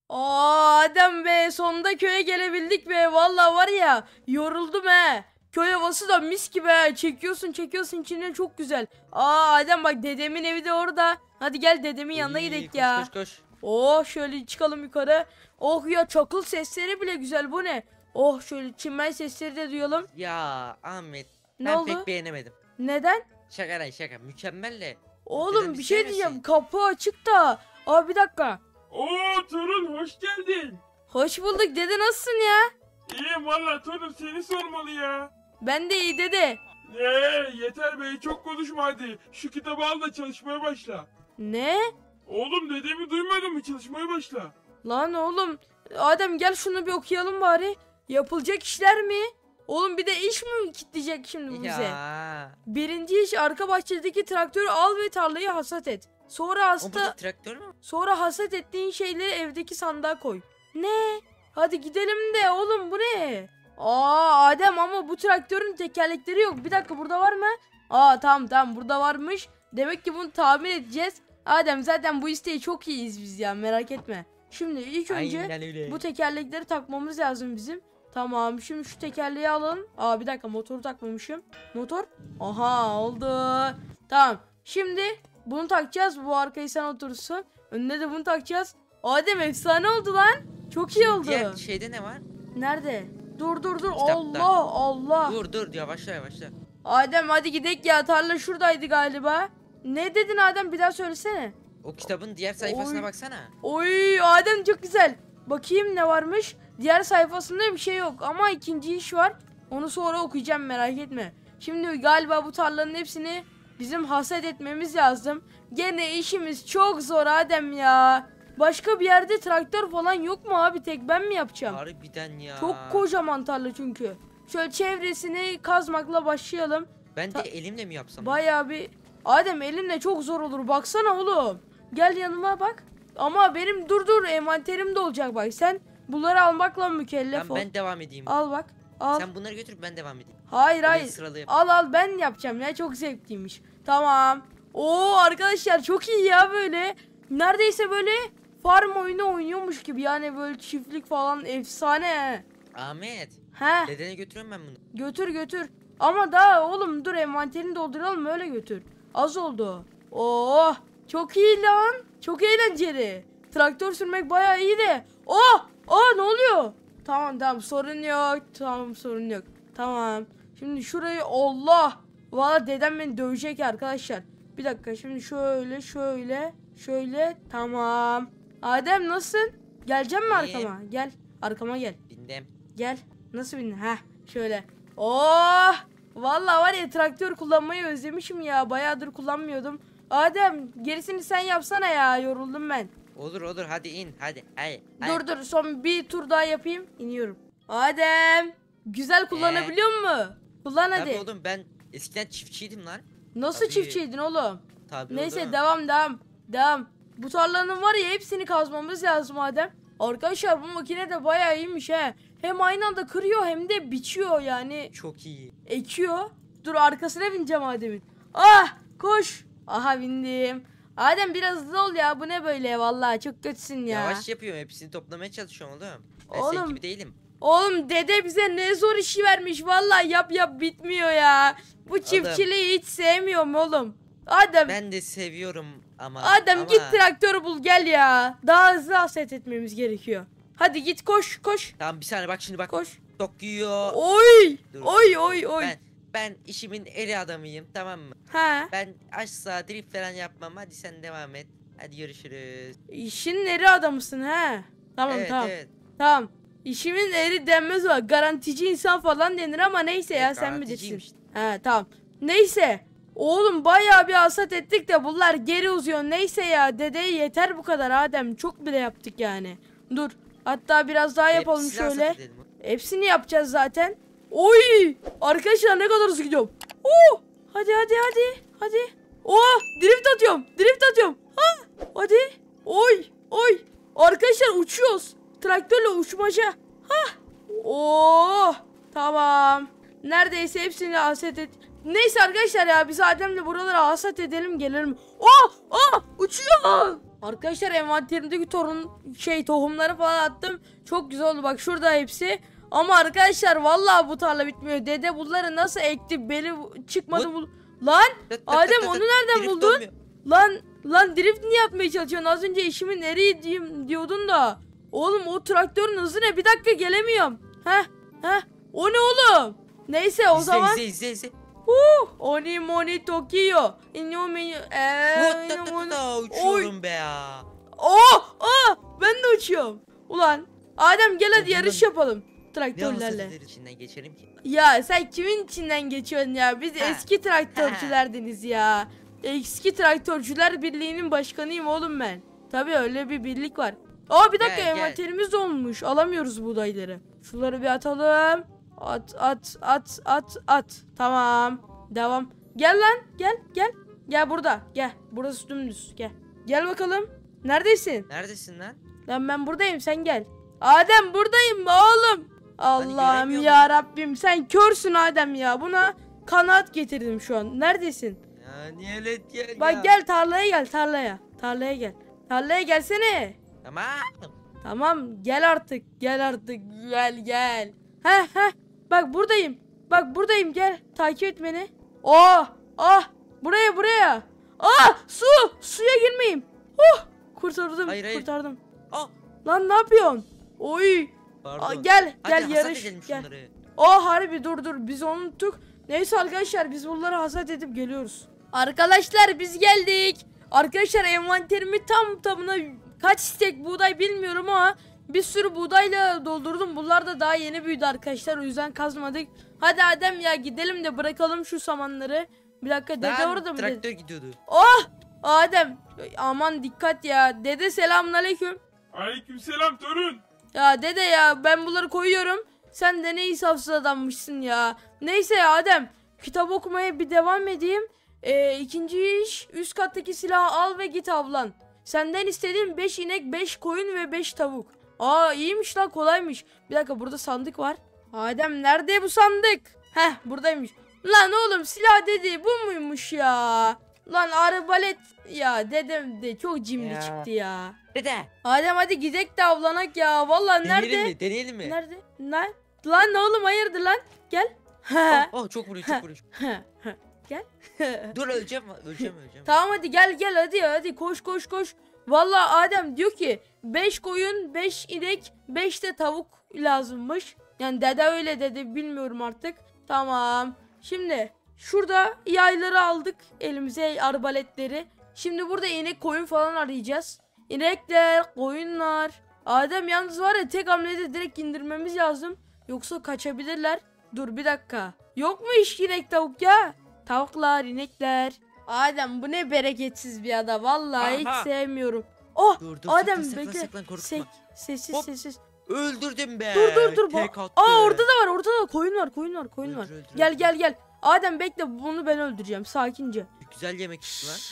Adem be, sonunda köye gelebildik be. Vallahi var ya, yoruldum he. Köy havası da mis gibi he. Çekiyorsun içine, çok güzel. Adem bak, dedemin evi de orada. Hadi gel dedemin yanına gidelim ya. Koş. Oh, şöyle çıkalım yukarı. Oh ya, çakıl sesleri bile güzel, bu ne? Oh, şöyle çimen sesleri de duyalım. Ya Ahmet, Ne ben oldu? pek beğenemedim. Neden? Şaka mükemmel de. Oğlum Dedem bir şey ister diyeceğim, misin? kapı açık da. Bir dakika. Oo torun hoş geldin. Hoş bulduk dede, nasılsın ya? İyiyim valla torun, seni sormalı ya. Ben de iyi dede. Yeter be, çok konuşma hadi. Şu kitabı al da çalışmaya başla. Ne? Oğlum dediğimi duymadın mı, çalışmaya başla. Lan oğlum, Adem gel şunu bir okuyalım bari. Yapılacak işler mi? Oğlum bir de iş mi kitleyecek şimdi bize? Ya. Birinci iş, arka bahçedeki traktörü al ve tarlayı hasat et. O burada traktör mü? Sonra hasat ettiğin şeyleri evdeki sandığa koy. Ne? Hadi gidelim de oğlum, bu ne? Adem, ama bu traktörün tekerlekleri yok. Bir dakika, burada var mı? Tamam burada varmış. Demek ki bunu tamir edeceğiz. Adem, zaten bu isteği çok iyiyiz biz ya, merak etme. Şimdi ilk önce Aynen öyle. bu tekerlekleri takmamız lazım bizim. Tamam, şimdi şu tekerleği alalım. Bir dakika, motoru takmamışım. Motor. Aha, oldu. Tamam. Şimdi bunu takacağız. Bu arkayı sen oturursun. Önüne de bunu takacağız. Adem, efsane oldu lan. Çok iyi oldu. Diğer şeyde ne var? Nerede? Dur. Kitapta. Allah. Dur yavaşla. Adem hadi gidelim ya. Tarla şuradaydı galiba. Ne dedin Adem? Bir daha söylesene. O kitabın diğer sayfasına Oy. baksana. Oy Adem, çok güzel. Bakayım ne varmış. Diğer sayfasında bir şey yok ama ikinci iş var. Onu sonra okuyacağım, merak etme. Şimdi galiba bu tarlanın hepsini bizim hasat etmemiz lazım. Gene işimiz çok zor Adem ya. Başka bir yerde traktör falan yok mu abi? Tek ben mi yapacağım? Harbiden ya. Çok kocaman tarla çünkü. Şöyle çevresini kazmakla başlayalım. Ben de elimle mi yapsam? Bayağı bir... Adem, elinle çok zor olur. Baksana oğlum. Gel yanıma bak. Ama benim dur envanterim de olacak bak. Sen bunları almakla mükellef Tamam, ol. ben devam edeyim. Al bak. Al. Sen bunları götür, ben devam edeyim. Hayır. Sıralı yap. Al ben yapacağım ya. Çok zevkliymiş. Tamam. Arkadaşlar çok iyi ya böyle. Neredeyse böyle farm oyunu oynuyormuş gibi. Yani böyle çiftlik falan efsane. Ahmet. He. Dedene götürüyorum ben bunu. Götür. Ama daha oğlum dur, envanterini dolduralım, öyle götür. Az oldu. Çok iyi lan. Çok eğlenceli. Traktör sürmek bayağı iyi de. Ne oluyor? Tamam sorun yok. Tamam. Şimdi şurayı, Allah. Valla dedem beni dövecek arkadaşlar. Bir dakika, şimdi şöyle. Tamam. Adem, nasılsın? Gelecek mi arkama? Gel. Arkama gel. Bindim. Gel. Nasıl bindin? Şöyle. Vallahi var ya, traktör kullanmayı özlemişim ya. Bayağıdır kullanmıyordum. Adem, gerisini sen yapsana ya. Yoruldum ben. Olur hadi in hadi. Dur son bir tur daha yapayım. İniyorum. Adem, güzel kullanabiliyor musun? Kullan hadi. Tabii oğlum, ben eskiden çiftçiydim lan. Nasıl Tabii. çiftçiydin oğlum? Tabii Neyse, oğlum. devam. Bu tarlanın var ya, hepsini kazmamız lazım Adem. Arkadaşlar bu makine de bayağı iyiymiş he. Hem aynı anda kırıyor hem de biçiyor yani. Çok iyi. Ekiyor. Dur, arkasına bineceğim Adem'in. Koş. Aha, bindim. Adem biraz hızlı ol ya, bu ne böyle, vallahi çok kötüsün ya. Yavaş yapıyorum, hepsini toplamaya çalışıyorum oğlum. Ben Oğlum. senin gibi değilim. Oğlum, dede bize ne zor işi vermiş, vallahi yap bitmiyor ya. Bu çiftçiliği hiç sevmiyorum oğlum. Adem. Ben de seviyorum ama. Git traktörü bul gel ya. Daha hızlı hasat etmemiz gerekiyor. Hadi git, koş. Tamam, bir saniye bak şimdi bak. Koş. Dokuyor. Oy. Dur. Oy. Ben işimin eri adamıyım, tamam mı? Ha. Ben asla drift falan yapmam. Hadi sen devam et. Hadi görüşürüz. İşin eri adamısın ha. Tamam. Evet. Tamam. İşimin eri denmez o. Garantici insan falan denir ama neyse ya, sen Garanticiyim bilirsin. işte. Tamam. Neyse. Oğlum bayağı bir hasat ettik de bunlar geri uzuyor. Neyse ya, dedeye yeter bu kadar Adem. Çok bile yaptık yani. Dur. Hatta biraz daha yapalım Hepsini şöyle. hasat edelim. Hepsini yapacağız zaten. Oy! Arkadaşlar ne kadar hızlı gidiyorum. Hadi. Drift atıyorum. Hadi. Oy. Arkadaşlar uçuyoruz. Traktörle uçmaca. Tamam. Neredeyse hepsini hasat et. Neyse arkadaşlar ya, biz Adem'le buraları hasat edelim, gelelim. Uçuyor. Arkadaşlar envanterimdeki tohumları falan attım. Çok güzel oldu bak şurada hepsi. Ama arkadaşlar vallahi bu tarla bitmiyor. Dede bunları nasıl ekti? Beli çıkmadı bu. Lan Adem onu nereden Drift buldun? olmuyor. Lan drift niye yapmaya çalışıyorsun? Az önce işimin nereye diyeyim diyordun da. Oğlum o traktörün hızı ne? Bir dakika gelemiyorum. Heh. O ne oğlum? Neyse o zaman. İzle. Oni moni Tokyo. Uçuyorum be ya. Ben de uçuyorum. Ulan Adem gel hadi yarış yapalım Ne traktörlerle. olsa içinden geçerim ki. Ya sen kimin içinden geçiyorsun ya? Biz eski traktörcülerdeniz ya. Eski traktörcüler birliğinin başkanıyım oğlum ben. Tabii öyle bir birlik var. Bir dakika Gel. envanterimiz dolmuş. Alamıyoruz buğdayları. Şunları bir atalım. At. Tamam. Devam. Gel lan. Gel. Gel burada. Gel. Burası dümdüz. Gel bakalım. Neredesin? Neredesin lan? Lan ben buradayım sen gel. Adem buradayım oğlum. Allah'ım göremiyorum. ya Rabbim sen körsün Adem ya. Buna kanaat getirdim şu an. Neredesin? Ya niye let gel Bak ya. gel tarlaya gel. Tarlaya gel. Tarlaya gelsene. Tamam. Tamam gel artık. Gel. Heh. Bak buradayım gel. Takip et beni. Buraya. Suya girmeyeyim. Kurtardım. Hayır. Kurtardım. Ah. Lan ne yapıyorsun? Oy. Pardon. Gel Hadi hasat yarış. edelim Gel. şunları. Harbi dur biz onu unuttuk. Neyse arkadaşlar biz bunları hasat edip geliyoruz. Arkadaşlar biz geldik. Arkadaşlar envanterimi tamına kaç istek buğday bilmiyorum ama bir sürü buğdayla doldurdum. Bunlar da daha yeni büyüdü arkadaşlar. O yüzden kazmadık. Hadi Adem ya gidelim de bırakalım şu samanları. Bir dakika dede Lan, orada mı? traktör gidiyordu. Adem aman dikkat ya. Dede selamünaleyküm. Aleykümselam torun. Ya dede ya ben bunları koyuyorum. Sen de ne insafsız adammışsın ya. Neyse ya Adem kitap okumaya bir devam edeyim. İkinci iş üst kattaki silahı al ve git avlan. Senden istediğim 5 inek, 5 koyun ve 5 tavuk. İyiymiş lan kolaymış. Bir dakika burada sandık var. Adem nerede bu sandık? Buradaymış. Lan oğlum silah dedi bu muymuş ya? Lan arbalet ya dedem de çok cimri Ya. çıktı ya. Dede. Adem hadi gidek de avlanak ya. Vallahi nerede? Deneyelim mi? Nerede? Lan oğlum hayırdır lan? Gel. Çok vuruyor. Gel. Dur öleceğim. Tamam hadi gel hadi koş. Vallahi Adem diyor ki 5 koyun, 5 inek, 5 de tavuk lazımmış. Yani dede öyle dedi bilmiyorum artık. Tamam. Şimdi şurada yayları aldık elimize arbaletleri. Şimdi burada inek koyun falan arayacağız. İnekler, koyunlar. Adem yalnız var ya tek hamlede direkt indirmemiz lazım. Yoksa kaçabilirler. Dur bir dakika. Yok mu hiç inek tavuk ya? Tavuklar, inekler. Adem bu ne bereketsiz bir ada. Vallahi hiç Aha. sevmiyorum. Dur, Adem saklan, bekle. korkma. Sessiz Hop. sessiz. Öldürdüm be. Dur. Tek attı. Orada da koyun var. Öldür. Gel. Adem bekle bunu ben öldüreceğim sakince. Güzel yemek çıktı lan.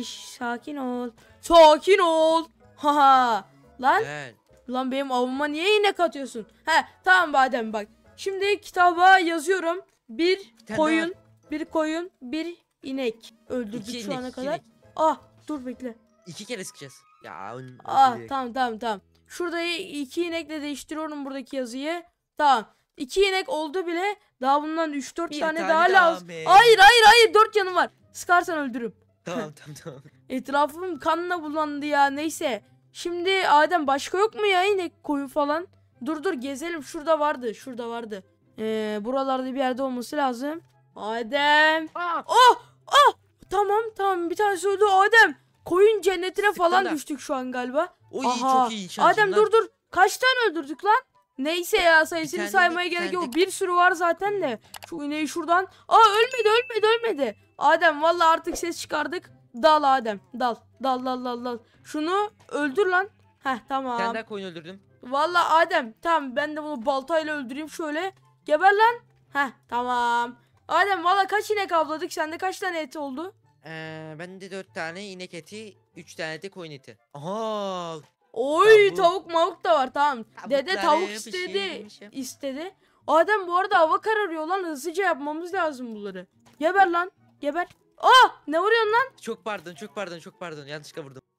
Sakin ol. Haha. Gel. Lan benim avıma niye inek atıyorsun? Tamam Adem bak. Şimdi kitaba yazıyorum. Bir tane koyun, bir inek. Öldürdük İki şu inek, ana iki kadar. inek. Dur bekle. 2 kere sıkacağız. Ya. Tamam. Şurada 2 inekle değiştiriyorum buradaki yazıyı. Tamam. 2 inek oldu bile. Daha bundan 3-4 Bir tane tane daha daha lazım. mı? Hayır 4 canım var. Sıkarsan öldürürüm. Tamam. Etrafım kanla bulandı ya. Neyse. Şimdi Adem başka yok mu ya inek koyun falan? Dur gezelim. Şurada vardı. Buralarda bir yerde olması lazım. Adem. Tamam bir tanesi öldü Adem. Koyun cennetine Sıktın falan da. düştük şu an galiba. O iyi çok iyi. Adem dur. Kaç tane öldürdük lan? Neyse ya sayısını tane saymaya de- gerek bir yok. tane Bir sürü var zaten de. Şu ineği şuradan. Ölmedi. Adem vallahi artık ses çıkardık. Dal Adem. Dal. Şunu öldür lan. Tamam. Sen daha koyun öldürdüm. Vallahi Adem tamam ben de bunu baltayla öldüreyim şöyle. Geber lan. Tamam. Adem vallahi kaç inek avladık? Sende kaç tane et oldu? Bende 4 tane inek eti, 3 tane de koyun eti. Aha. Oy Tavuk. tavuk da var tamam. Dede Tavukları tavuk pişirmişim. istedi. Adem bu arada hava kararıyor lan hızlıca yapmamız lazım bunları. Geber lan geber. Ne vuruyorsun lan? Çok pardon. Yanlışlıkla vurdum.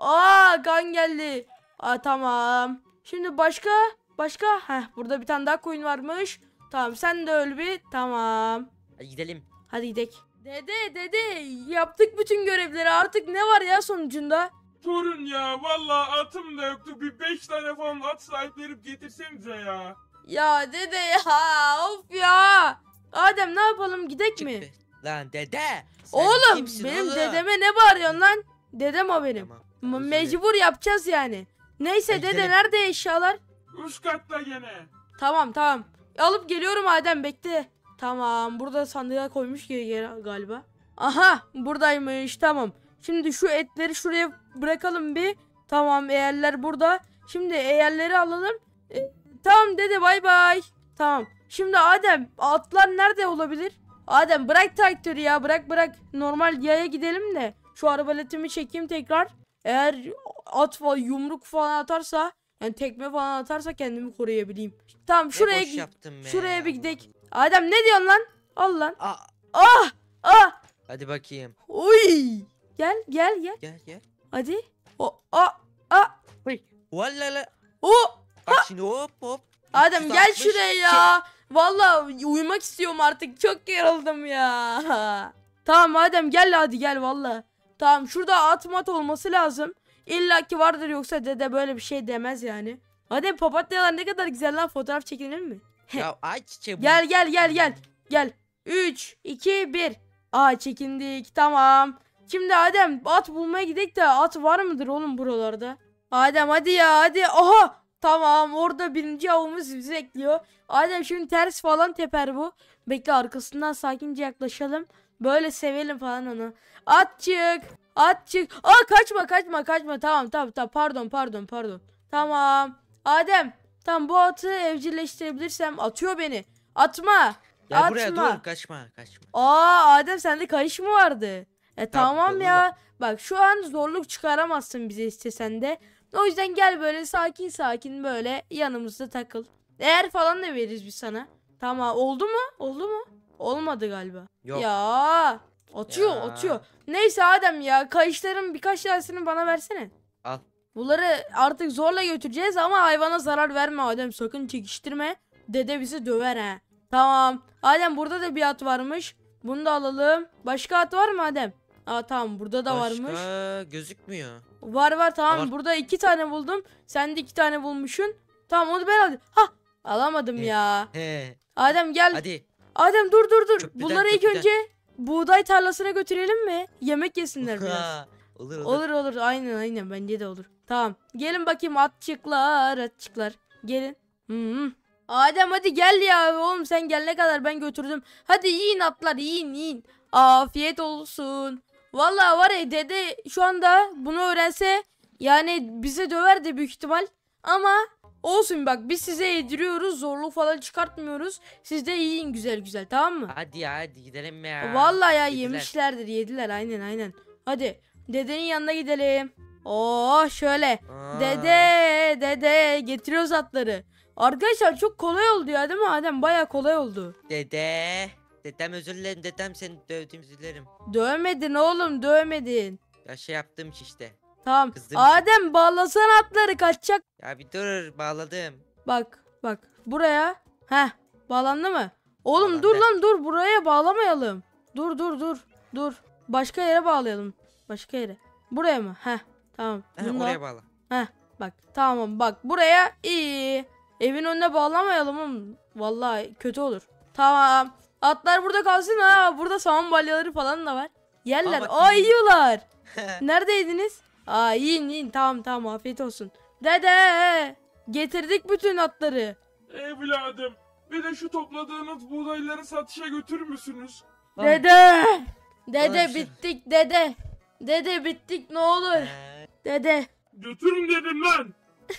Aa, kan geldi. Aa, tamam. Şimdi başka. Heh, burada bir tane daha koyun varmış. Tamam, sen de öl bir. Tamam. Hadi gidelim. Hadi gidelim. Dede yaptık bütün görevleri, artık ne var ya sonucunda? Torun ya vallahi atım da yoktu. Bir 5 tane falan at sahiplenip getirsenize ya. Ya dede ya, of ya. Adem, ne yapalım, gidek Çık mi? be. Lan dede. Sen Oğlum, kimsin benim oğlum? dedeme ne bağırıyorsun lan? Dedem o benim. Tamam, özür dilerim. Mecbur yapacağız yani. Neyse Hadi dede, gidelim. nerede eşyalar? Üst katta gene. Tamam. Alıp geliyorum Adem, bekle. Tamam, burada sandığa koymuş galiba. Aha, buradaymış, tamam. Şimdi şu etleri şuraya bırakalım bir. Tamam, eğerler burada. Şimdi eğerleri alalım. Tamam dede, bay bay. Tamam. Şimdi Adem, atlar nerede olabilir? Adem, bırak traktörü ya, bırak. Normal yaya gidelim de. Şu arbaletimi çekeyim tekrar. Eğer at falan yumruk falan atarsa, yani tekme falan atarsa kendimi koruyabileyim. Tamam, Ne şuraya boş yaptın be. şuraya bir gidek. Adem, ne diyorsun lan? Al lan. Aa, Ah! hadi bakayım. Oy! Gel. Gel. Hadi. Vallala. O! Bak şimdi hop. Adem, gel 360 şuraya ya. Vallahi uyumak istiyorum artık. Çok yoruldum ya. Tamam Adem, hadi gel vallahi. Tamam, şurada at mat olması lazım. İlla ki vardır, yoksa dede böyle bir şey demez yani. Adem, papatyalar ne kadar güzel lan, fotoğraf çekilir mi? Ya ay çiçeği bu. Gel. 3, 2, 1. Aa, çekindik, tamam. Şimdi Adem, at bulmaya gidelim de, at var mıdır oğlum buralarda? Adem hadi ya, hadi. Aha, tamam, orada birinci avımız bizi bekliyor. Adem, şimdi ters falan teper bu. Bekle, arkasından sakince yaklaşalım. Böyle sevelim falan onu. At çık. Aa, kaçma. Tamam, pardon. Tamam. Adem, tam bu atı evcilleştirebilirsem, atıyor beni. Atma. Gel buraya, dur, kaçma. Aa, Adem, sende kayış mı vardı? Tamam oğlum. ya. Bak, şu an zorluk çıkaramazsın bize istesen de. O yüzden gel böyle sakin böyle yanımızda takıl. Eğer falan da veririz biz sana. Tamam, oldu mu? Olmadı galiba. Yok. Ya. Atıyor. Neyse Adem ya, kayışların birkaç tanesini bana versene. Al. Bunları artık zorla götüreceğiz ama hayvana zarar verme Adem, sakın çekiştirme. Dede bizi döver ha. Tamam. Adem, burada da bir at varmış. Bunu da alalım. Başka at var mı Adem? Aa, tamam, burada da varmış. Başka gözükmüyor. Var, tamam. Var. Burada 2 tane buldum. Sen de 2 tane bulmuşsun. Tamam, onu ben aldım. Alamadım ya. He. Adem, gel. Hadi. Adem, dur. Köprüden, Bunları ilk köprüden. önce buğday tarlasına götürelim mi? Yemek yesinler biraz. Ha, olur. Olur. Aynen, bence de olur. Tamam. Gelin bakayım atçıklar. Gelin. Adem, hadi gel ya. Oğlum, sen gelene kadar ben götürdüm. Hadi yiyin atlar, yiyin. Afiyet olsun. Vallahi var ya, dede şu anda bunu öğrense yani bize döver de büyük ihtimal. Ama olsun, bak, biz size yediriyoruz, zorluk falan çıkartmıyoruz. Siz de yiyin güzel, tamam mı? Hadi gidelim ya. Vallahi ya, Yediler. yediler aynen. Hadi dedenin yanına gidelim. Şöyle. Aa, Dede getiriyoruz atları. Arkadaşlar, çok kolay oldu ya, değil mi Adem? Baya kolay oldu. Dedem özür dilerim, dedem seni dövdüm, özür dilerim. Dövmedin oğlum, dövmedin. Ya şey yaptım ki işte. Tamam. Kızdım. Adem, bağlasana atları, kaçacak. Ya bir dur, bağladım. Bak buraya. Bağlandı mı? Oğlum Bağlandı. dur lan, dur, buraya bağlamayalım. Dur. Başka yere bağlayalım. Başka yere. Buraya mı? Tamam. Bunu da- Oraya bağla. Bak, tamam, bak buraya iyi. Evin önüne bağlamayalım oğlum. Vallahi kötü olur. Tamam. Atlar burada kalsın ha. Burada saman balyaları falan da var. Yerler. bak, Yiyorlar. Neredeydiniz? Yiyin. Tamam, afiyet olsun. Dede, getirdik bütün atları. Evladım. Bir de şu topladığınız buğdayları satışa götürür müsünüz? Dede Konuşun. bittik dede. Dede bittik, ne olur. Dede. Götürün dedim lan.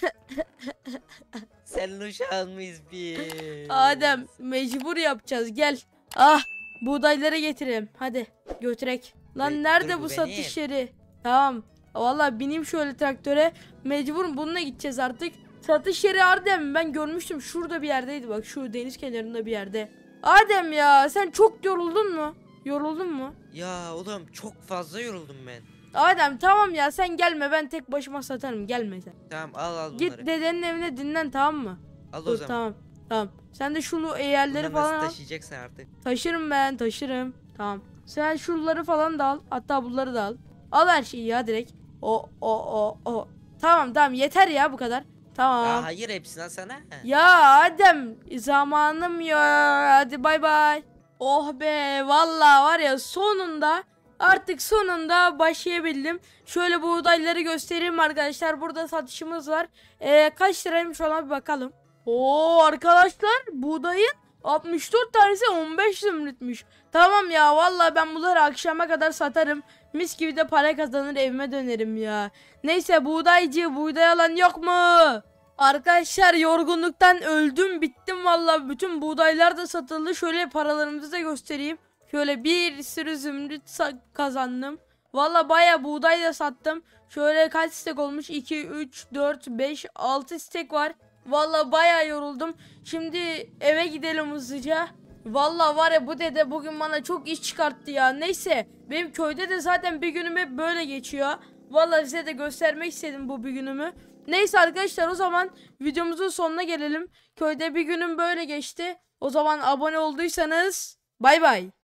Senin uşağın mıyız biz? Adem, mecbur yapacağız, gel. Buğdayları getirelim, hadi götürek. Lan Dur, nerede dur, bu bu satış benim. yeri? Tamam. Vallahi bineyim şöyle traktöre. Mecbur bununla gideceğiz artık. Satış yeri Adem, ben görmüştüm, şurada bir yerdeydi, bak şu deniz kenarında bir yerde. Adem ya, sen çok yoruldun mu? Ya oğlum, çok fazla yoruldum ben. Adem tamam ya, sen gelme, ben tek başıma satarım, gelme sen. Tamam al bunları. Git dedenin evine dinlen, tamam mı? Al o Dur zaman. tamam. Tamam. Sen de şu eğerleri Bunları falan nasıl al. taşıyacaksın artık? Taşırım ben, taşırım. Tamam. Sen şuraları falan da al. Hatta bunları da al. Al her şeyi ya direkt. O. Tamam yeter ya, bu kadar. Tamam. Ya hayır, hepsini alsana. Ya Adem, zamanım yok. Hadi bay bay. Oh be, vallahi var ya, sonunda başlayabildim. Şöyle buğdayları göstereyim arkadaşlar. Burada satışımız var. Kaç liraymış ona bir bakalım. Oo arkadaşlar, buğdayın 64 tanesi 15 zümrütmüş. Tamam ya, vallahi ben bunları akşama kadar satarım. Mis gibi de para kazanır, evime dönerim ya. Neyse, buğday alan yok mu? Arkadaşlar yorgunluktan öldüm bittim vallahi, bütün buğdaylar da satıldı. Şöyle paralarımızı da göstereyim. Şöyle bir sürü zümrüt kazandım. Vallahi baya buğday da sattım. Şöyle kaç stek olmuş? 2, 3, 4, 5, 6 stek var. Vallahi baya yoruldum. Şimdi eve gidelim hızlıca. Vallahi var ya, bu dede bugün bana çok iş çıkarttı ya. Neyse, benim köyde de zaten bir günüm hep böyle geçiyor. Vallahi size de göstermek istedim bu bir günümü. Neyse arkadaşlar, o zaman videomuzun sonuna gelelim. Köyde bir günüm böyle geçti. O zaman abone olduysanız bay bay.